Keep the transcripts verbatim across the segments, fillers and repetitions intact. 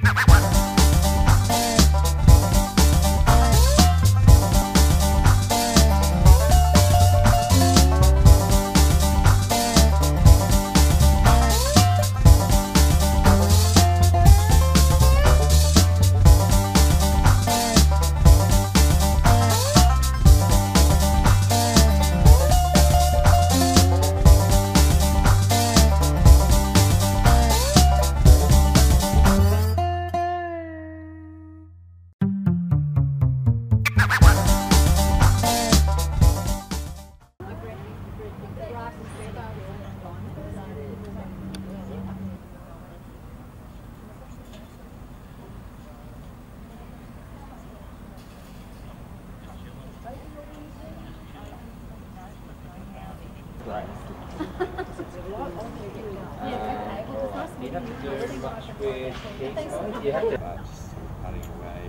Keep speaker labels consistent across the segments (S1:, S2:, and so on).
S1: Right. You have to do much with you have to just cutting away.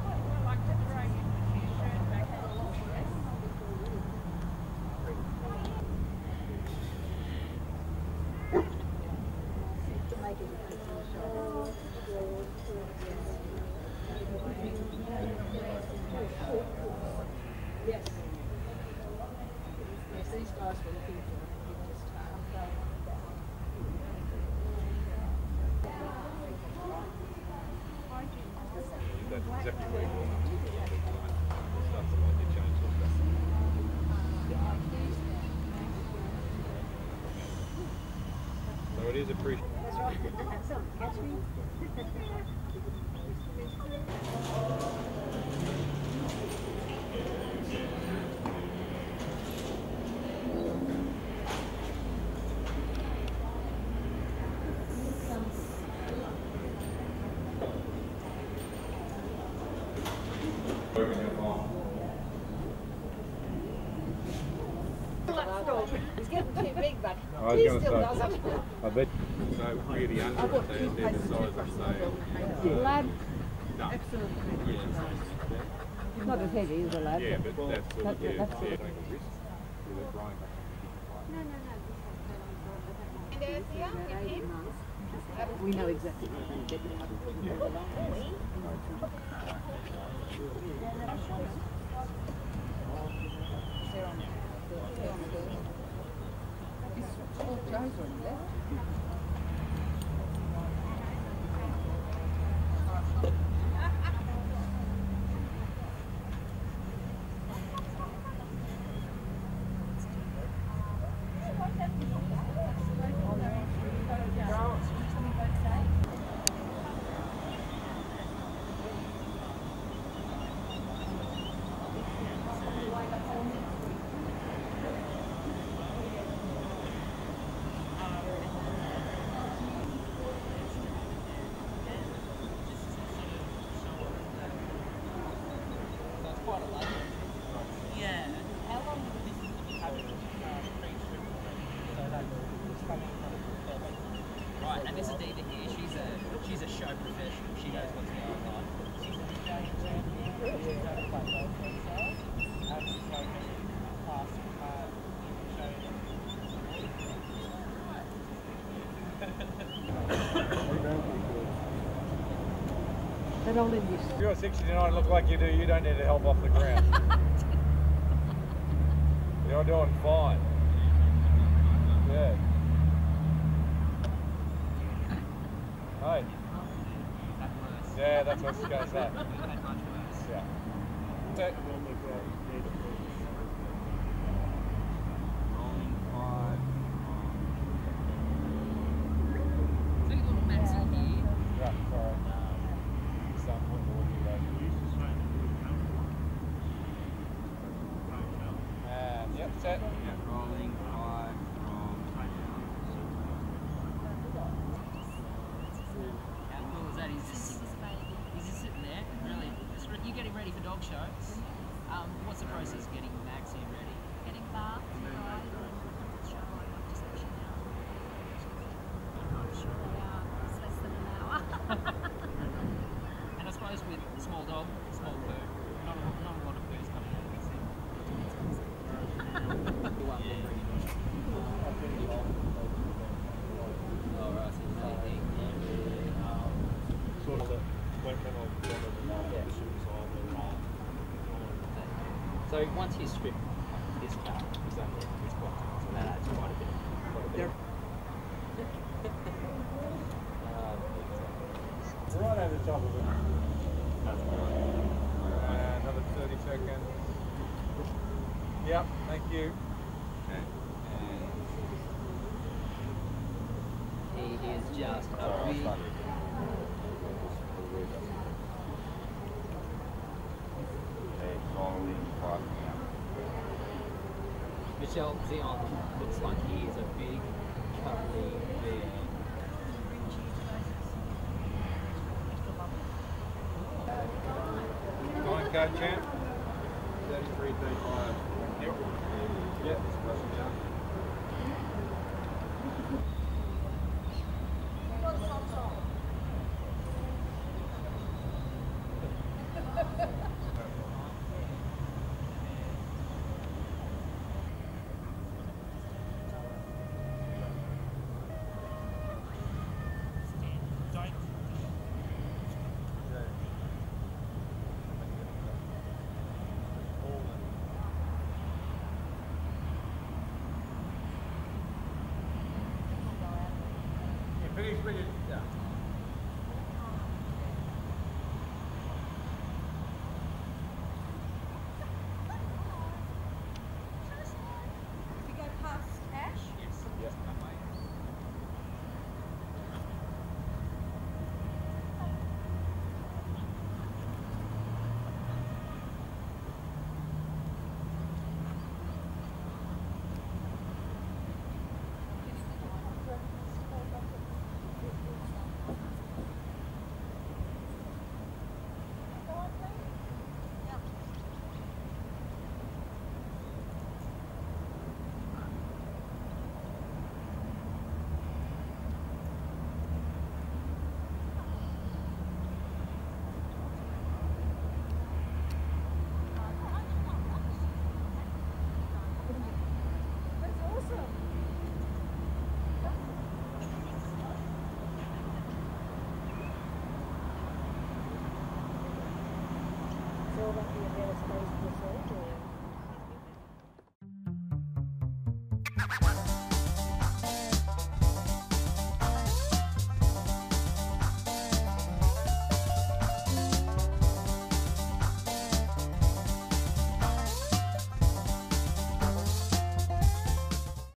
S2: Yes. Yes, these guys were looking for the biggest tail.
S3: That's exactly where you want to start to like change like that. So it is appreciated.
S2: That's right. So, catch me. He's getting too big, but
S3: I was
S2: he
S3: going
S2: still
S3: to
S2: does
S3: say,
S2: it.
S3: I bet. So really under it, they're, they're the size of say.
S2: Lad.
S3: No.
S2: He's not as heavy as a lad.
S3: Yeah, but that's sort of
S2: That-
S3: yeah,
S2: that's
S3: yeah,
S2: it.
S3: ankle wrist. Yeah, they're growing back.
S2: We know exactly where we're going to get them.
S4: Right, and this is Dita here. She's a she's a show professional. She knows what's going on.
S2: They don't let you.
S3: If you're sixty-nine, look like you do, you don't need to help off the ground. You're doing fine. Yeah. Hey. Yeah, that's what I was going to say. Yeah. So, yeah, sorry. Some people will be like, and yep, set. Yeah, rolling five from.
S4: How cool is that? He's just he's just sitting there, really. Just re you're getting ready for dog shows. Um, what's the process of getting Max here ready?
S5: Getting bathed, right, and show like just pushing out. Yeah, it's less than an hour.
S4: And I suppose with small dog, small poo, not a, not a lot of poo's coming out of this thing.
S1: Alright, so same thing.
S3: Sort of the
S4: So once you strip this part, it's only this block, so that adds quite a bit. Quite a bit.
S3: Right over the top of it. Uh, another thirty seconds. Yep, thank you.
S4: He is just a big. Michelle Zion looks like he is a big, cuddly bear.
S3: Going, go champ. thirty-three, thirty-five. Yep. Yep, it's rushing down.